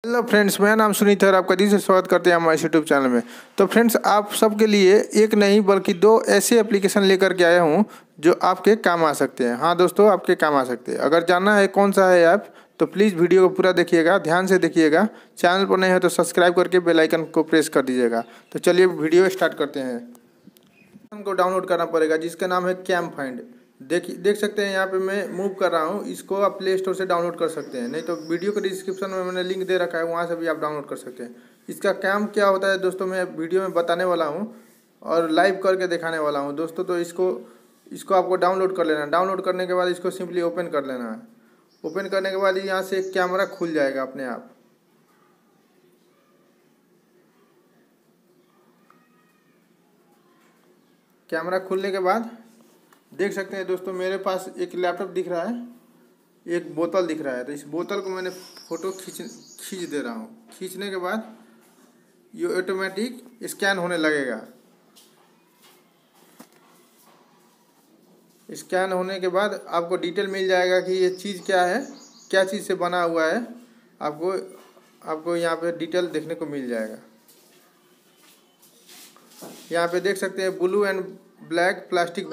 Hello friends, मेरा नाम सुनीत है और आपका दिल से स्वागत करते हैं हमारे यूट्यूब चैनल में। तो फ्रेंड्स, आप सबके लिए एक नहीं बल्कि दो ऐसे एप्लीकेशन लेकर के आया हूं जो आपके काम आ सकते हैं। हाँ दोस्तों, आपके काम आ सकते हैं। अगर जानना है कौन सा है ऐप तो प्लीज़ वीडियो को पूरा देखिएगा, ध्यान से देखिएगा। चैनल पर नहीं है तो सब्सक्राइब करके बेल आइकन को प्रेस कर दीजिएगा। तो चलिए वीडियो स्टार्ट करते हैं। को डाउनलोड करना पड़ेगा जिसका नाम है कैम फाइंड। देख सकते हैं यहाँ पे मैं मूव कर रहा हूँ। इसको आप प्ले स्टोर से डाउनलोड कर सकते हैं, नहीं तो वीडियो के डिस्क्रिप्शन में मैंने लिंक दे रखा है, वहाँ से भी आप डाउनलोड कर सकते हैं। इसका काम क्या होता है दोस्तों, मैं वीडियो में बताने वाला हूँ और लाइव करके दिखाने वाला हूँ दोस्तों। तो इसको आपको डाउनलोड कर लेना है। डाउनलोड करने के बाद इसको सिंपली ओपन कर लेना है। ओपन करने के बाद यहाँ से एक कैमरा खुल जाएगा अपने आप। कैमरा खुलने के बाद देख सकते हैं दोस्तों, मेरे पास एक लैपटॉप दिख रहा है, एक बोतल दिख रहा है। तो इस बोतल को मैंने फ़ोटो खींच दे रहा हूँ। खींचने के बाद ये ऑटोमेटिक स्कैन होने लगेगा। स्कैन होने के बाद आपको डिटेल मिल जाएगा कि ये चीज़ क्या है, क्या चीज़ से बना हुआ है। आपको यहाँ पे डिटेल देखने को मिल जाएगा। यहाँ पे देख सकते हैं ब्लू एंड ब्लैक प्लास्टिक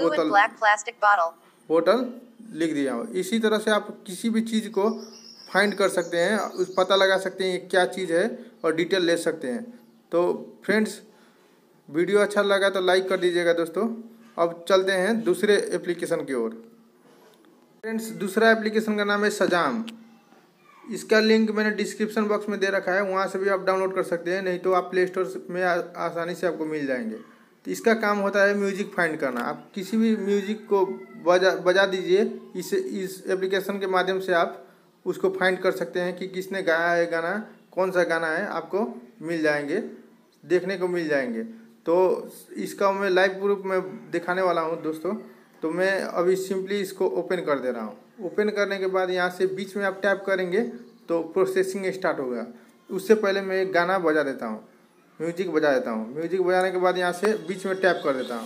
बोतल लिख दिया हो। इसी तरह से आप किसी भी चीज़ को फाइंड कर सकते हैं, उस पता लगा सकते हैं ये क्या चीज़ है और डिटेल ले सकते हैं। तो फ्रेंड्स, वीडियो अच्छा लगा तो लाइक कर दीजिएगा दोस्तों। अब चलते हैं दूसरे एप्लीकेशन की ओर। फ्रेंड्स, दूसरा एप्लीकेशन का नाम है सजाम। इसका लिंक मैंने डिस्क्रिप्शन बॉक्स में दे रखा है, वहाँ से भी आप डाउनलोड कर सकते हैं, नहीं तो आप प्ले स्टोर में आसानी से आपको मिल जाएंगे। तो इसका काम होता है म्यूजिक फाइंड करना। आप किसी भी म्यूजिक को बजा दीजिए। इस एप्लीकेशन के माध्यम से आप उसको फाइंड कर सकते हैं कि किसने गाया है गाना, कौन सा गाना है, आपको मिल जाएंगे, देखने को मिल जाएंगे। तो इसका मैं लाइव प्रूफ में दिखाने वाला हूँ दोस्तों। तो मैं अभी सिंपली इसको ओपन कर दे रहा हूँ। ओपन करने के बाद यहाँ से बीच में आप टैप करेंगे तो प्रोसेसिंग स्टार्ट होगा। उससे पहले मैं एक गाना बजा देता हूँ, म्यूजिक बजा देता हूँ। म्यूजिक बजाने के बाद यहाँ से बीच में टैप कर देता हूँ।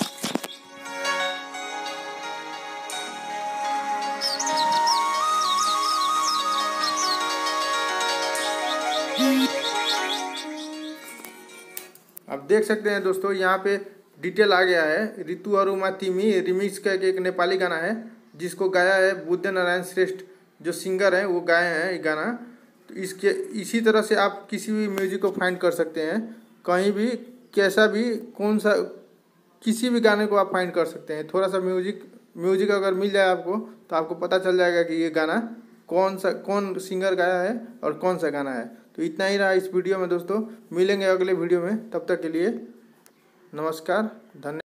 अब देख सकते हैं दोस्तों, यहाँ पे डिटेल आ गया है। ऋतु अरुमा तिमी रिमिक्स का एक नेपाली गाना है जिसको गाया है बुद्ध नारायण श्रेष्ठ, जो सिंगर हैं वो गाए हैं ये गाना। तो इसी तरह से आप किसी भी म्यूजिक को फाइंड कर सकते हैं, कहीं भी, कैसा भी, कौन सा, किसी भी गाने को आप फाइंड कर सकते हैं। थोड़ा सा म्यूजिक अगर मिल जाए आपको तो आपको पता चल जाएगा कि ये गाना कौन सिंगर गाया है और कौन सा गाना है। तो इतना ही रहा इस वीडियो में दोस्तों। मिलेंगे अगले वीडियो में, तब तक के लिए नमस्कार, धन्यवाद।